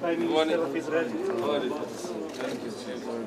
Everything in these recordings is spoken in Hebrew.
Prime Minister of Israel. Thank you.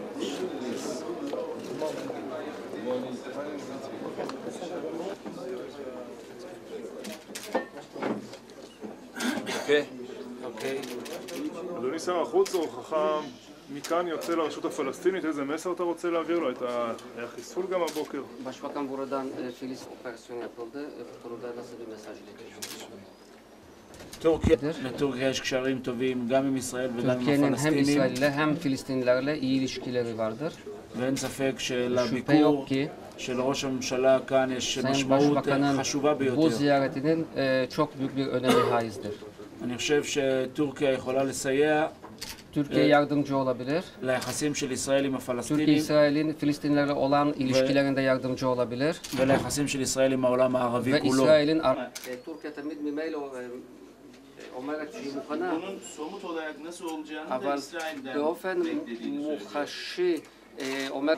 אוקיי. אדוני שר החוץ, אורכך מכאן yotse לרשות הפלסטינית, איזה מסר אתה רוצה להעביר לו? היה חיסול גם הבוקר. Başbakan buradan Filistin operasyonu yapıldı. Bu konuda nasıl bir mesaj iletiyorsunuz? לטורקיה יש קשרים טובים גם עם ישראל וגם עם Türkiye'nin hem הפלסטינים. İsrail'le hem Filistinlerle iyi ilişkileri vardır. ואין ספק Şüphe שלביקור yok ki של ראש הממשלה כאן יש Sayın משמעות Başbakan'ın חשובה bu ביותר. ziyaretinin çok büyük bir önemi haizdir. אני חושב שטורקיה יכולה לסייע Türkiye yardımcı olabilir. ליחסים של ישראל עם Türkiye הפלסטינים İsrail'in Filistinlerle olan ilişkilerinde yardımcı olabilir. וליחסים של ישראל עם העולם הערבי Ve כולו. İsrail'in Türkiye temiz ממילא אומרת שהיא מוכנה, bunun somut olarak nasıl olacağını da אבל İsrail'den באופן beklediğini söylüyor. מוחשי אומר...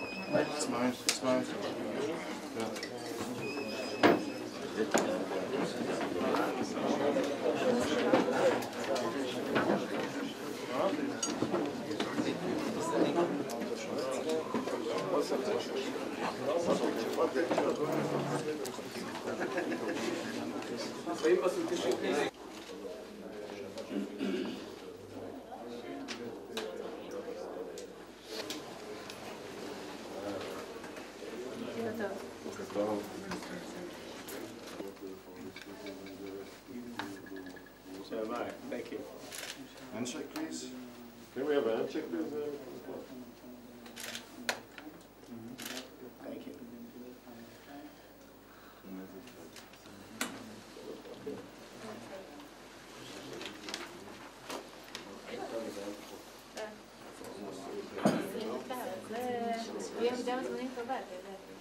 Thank you. Handshake, please. Can we have a handshake, please? Thank you. זה יהיה מדי מזמנים טובה, אתה יודע.